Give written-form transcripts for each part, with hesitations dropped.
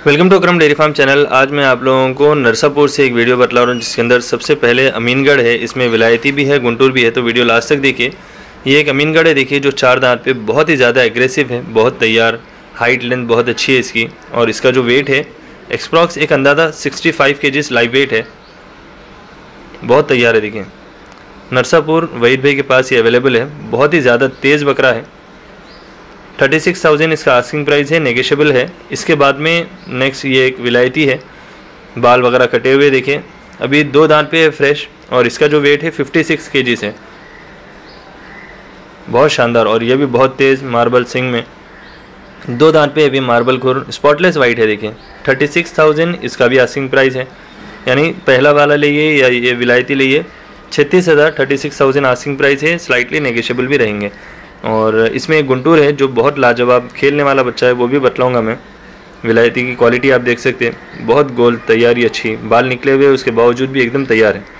Welcome to Akram dairy farm channel. आज मैं आप लोगों को नरसापुर से एक वीडियो बतला रहा हूँ जिसके अंदर सबसे पहले अमीनगढ़ है, इसमें विलायती भी है, गुंटूर भी है। तो वीडियो लास्ट तक देखिए। ये एक अमीनगढ़ है, देखिए, जो 4 दांत पे बहुत ही ज़्यादा एग्रेसिव है, बहुत तैयार, हाइट लेंथ बहुत अच्छी है इसकी। और इसका जो वेट है एक्सप्रॉक्स एक अंदाज़ा 65 kg लाइव वेट है, बहुत तैयार है। देखिए नरसापुर वहीद भाई के पास ये अवेलेबल है, बहुत ही ज़्यादा तेज़ बकरा है। 36,000 इसका आस्किंग प्राइस है, नेगोशिएबल है। इसके बाद में नेक्स्ट ये एक विलायती है, बाल वगैरह कटे हुए, देखें अभी 2 दांत पे है फ्रेश। और इसका जो वेट है 56 kg है, बहुत शानदार। और ये भी बहुत तेज़ मार्बल सिंग में 2 दांत पे अभी मार्बल खुर स्पॉटलेस वाइट है। देखिए 36,000 इसका भी आस्किंग प्राइस है, यानी पहला वाला लिए या ये विलायती लिए 36,000, 36,000 आस्किंग प्राइस है, स्लाइटली नेगोशिएबल भी रहेंगे। और इसमें एक गुंटूर है जो बहुत लाजवाब खेलने वाला बच्चा है, वो भी बतलाऊंगा मैं। विलायती की क्वालिटी आप देख सकते हैं, बहुत गोल, तैयारी अच्छी, बाल निकले हुए उसके बावजूद भी एकदम तैयार है।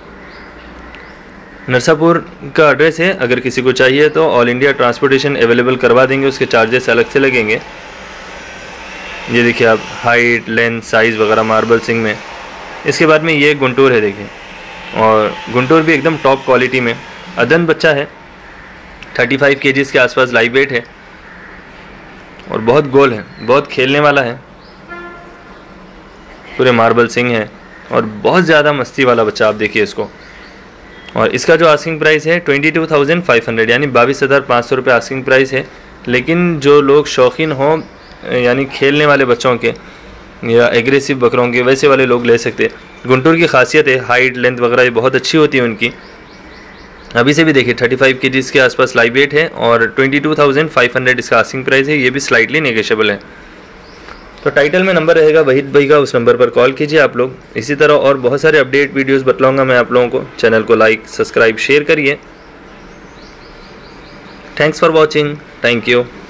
नरसापुर का एड्रेस है, अगर किसी को चाहिए तो ऑल इंडिया ट्रांसपोर्टेशन अवेलेबल करवा देंगे, उसके चार्जेस अलग से लगेंगे। ये देखिए आप, हाइट लेंथ साइज़ वगैरह मार्बल सिंग में। इसके बाद में ये गुंटूर है, देखिए, और गुंटूर भी एकदम टॉप क्वालिटी में अदन बच्चा है, 35 kg के आसपास लाइव वेट है और बहुत गोल है, बहुत खेलने वाला है, पूरे मार्बल सिंग है और बहुत ज़्यादा मस्ती वाला बच्चा। आप देखिए इसको। और इसका जो आस्किंग प्राइस है 22,500, यानी 22,500 रुपये आस्किंग प्राइस है। लेकिन जो लोग शौकीन हों, यानी खेलने वाले बच्चों के या एग्रेसिव बकरों के, वैसे वाले लोग ले सकते हैं। गुंटूर की खासियत है हाइट लेंथ वगैरह बहुत अच्छी होती है उनकी। अभी से भी देखिए 35 kg के आसपास लाइव वेट है और 22,500 इसका आस्किंग प्राइस है, ये भी स्लाइटली नेगोशिएबल है। तो टाइटल में नंबर रहेगा वहीद भाई का, उस नंबर पर कॉल कीजिए आप लोग। इसी तरह और बहुत सारे अपडेट वीडियोस बतलाऊंगा मैं आप लोगों को। चैनल को लाइक सब्सक्राइब शेयर करिए। Thanks for watching, thank you.